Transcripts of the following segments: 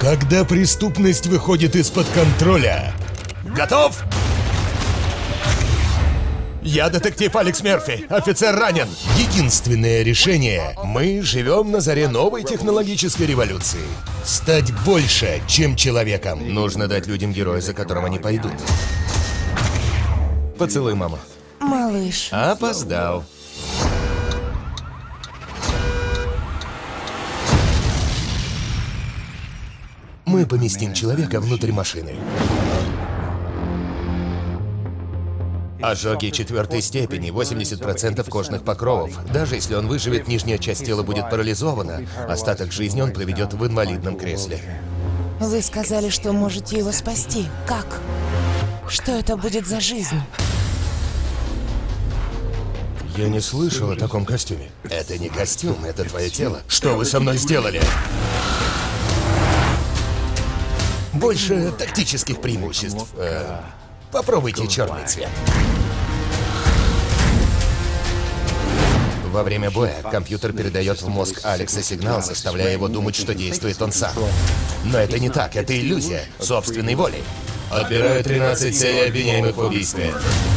Когда преступность выходит из-под контроля. Готов? Я детектив Алекс Мерфи. Офицер ранен. Единственное решение. Мы живем на заре новой технологической революции. Стать больше, чем человеком. Нужно дать людям героя, за которым они пойдут. Поцелуй маму. Малыш. Опоздал. Мы поместим человека внутрь машины. Ожоги 4-й степени, 80% кожных покровов. Даже если он выживет, нижняя часть тела будет парализована. Остаток жизни он проведет в инвалидном кресле. Вы сказали, что можете его спасти. Как? Что это будет за жизнь? Я не слышал о таком костюме. Это не костюм, это твое тело. Что вы со мной сделали? Больше тактических преимуществ. Попробуйте черный цвет. Во время боя компьютер передает в мозг Алекса сигнал, заставляя его думать, что действует он сам. Но это не так, это иллюзия собственной воли. Отбираю 13 целей, обвиняемых в убийстве.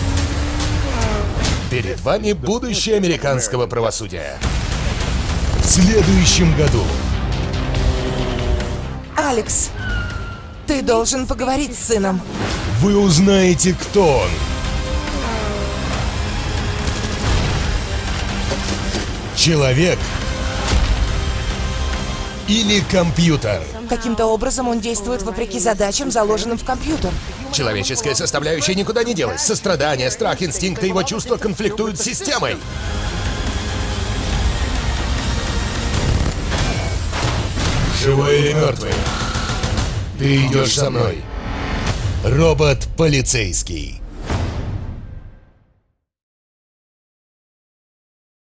Перед вами будущее американского правосудия. В следующем году. Алекс, ты должен поговорить с сыном. Вы узнаете, кто он. Человек или компьютер? Каким-то образом он действует вопреки задачам, заложенным в компьютер. Человеческая составляющая никуда не делась. Сострадание, страх, инстинкты, его чувства конфликтуют с системой. Живой или мертвый? Ты идешь со мной. Робот-полицейский.